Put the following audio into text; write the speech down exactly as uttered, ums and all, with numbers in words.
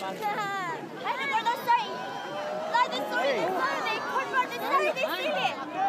I'm gonna say, like the story, the story, they convert the story, they feel it.